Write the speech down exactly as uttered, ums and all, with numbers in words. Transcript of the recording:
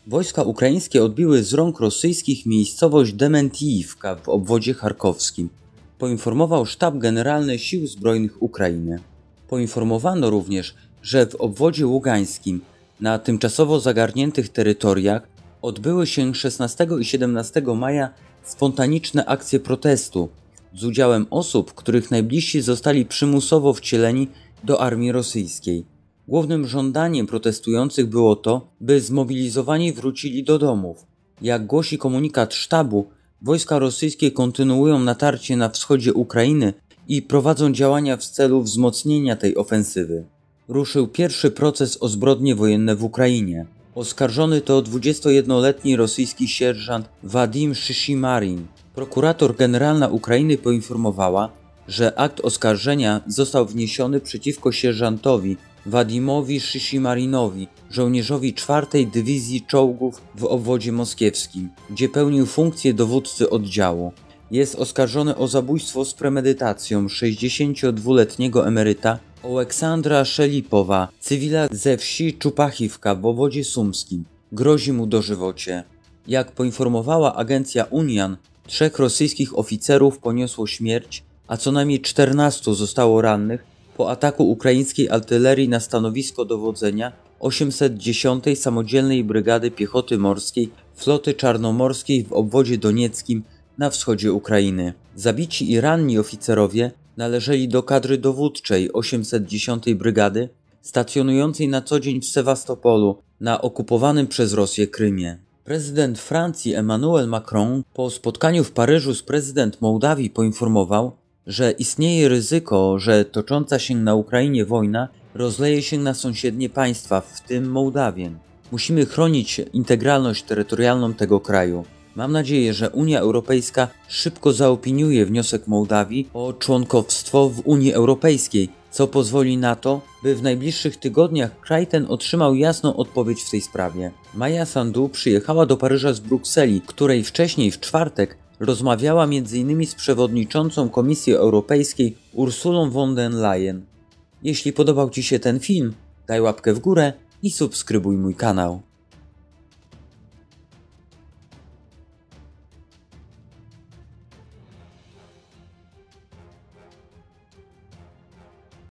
Wojska ukraińskie odbiły z rąk rosyjskich miejscowość Dementijivka w obwodzie charkowskim, poinformował Sztab Generalny Sił Zbrojnych Ukrainy. Poinformowano również, że w obwodzie ługańskim na tymczasowo zagarniętych terytoriach odbyły się szesnastego i siedemnastego maja spontaniczne akcje protestu z udziałem osób, których najbliżsi zostali przymusowo wcieleni do armii rosyjskiej. Głównym żądaniem protestujących było to, by zmobilizowani wrócili do domów. Jak głosi komunikat sztabu, wojska rosyjskie kontynuują natarcie na wschodzie Ukrainy i prowadzą działania w celu wzmocnienia tej ofensywy. Ruszył pierwszy proces o zbrodnie wojenne w Ukrainie. Oskarżony to dwudziestojednoletni rosyjski sierżant Wadim Shishimarin. Prokurator generalna Ukrainy poinformowała, że akt oskarżenia został wniesiony przeciwko sierżantowi Wadimowi Shishimarinowi, żołnierzowi czwartej Dywizji Czołgów w obwodzie moskiewskim, gdzie pełnił funkcję dowódcy oddziału. Jest oskarżony o zabójstwo z premedytacją sześćdziesięciodwuletniego emeryta Oleksandra Szelipowa, cywila ze wsi Czupachivka w obwodzie sumskim. Grozi mu dożywocie. Jak poinformowała agencja Unian, trzech rosyjskich oficerów poniosło śmierć, a co najmniej czternastu zostało rannych po ataku ukraińskiej artylerii na stanowisko dowodzenia osiemset dziesiątej Samodzielnej Brygady Piechoty Morskiej Floty Czarnomorskiej w obwodzie donieckim na wschodzie Ukrainy. Zabici i ranni oficerowie należeli do kadry dowódczej osiemset dziesiątej Brygady, stacjonującej na co dzień w Sewastopolu, na okupowanym przez Rosję Krymie. Prezydent Francji Emmanuel Macron po spotkaniu w Paryżu z prezydent Mołdawii poinformował, że istnieje ryzyko, że tocząca się na Ukrainie wojna rozleje się na sąsiednie państwa, w tym Mołdawię. Musimy chronić integralność terytorialną tego kraju. Mam nadzieję, że Unia Europejska szybko zaopiniuje wniosek Mołdawii o członkowstwo w Unii Europejskiej, co pozwoli na to, by w najbliższych tygodniach kraj ten otrzymał jasną odpowiedź w tej sprawie. Maja Sandu przyjechała do Paryża z Brukseli, której wcześniej w czwartek rozmawiała między innymi z przewodniczącą Komisji Europejskiej Ursulą von der Leyen. Jeśli podobał Ci się ten film, daj łapkę w górę i subskrybuj mój kanał.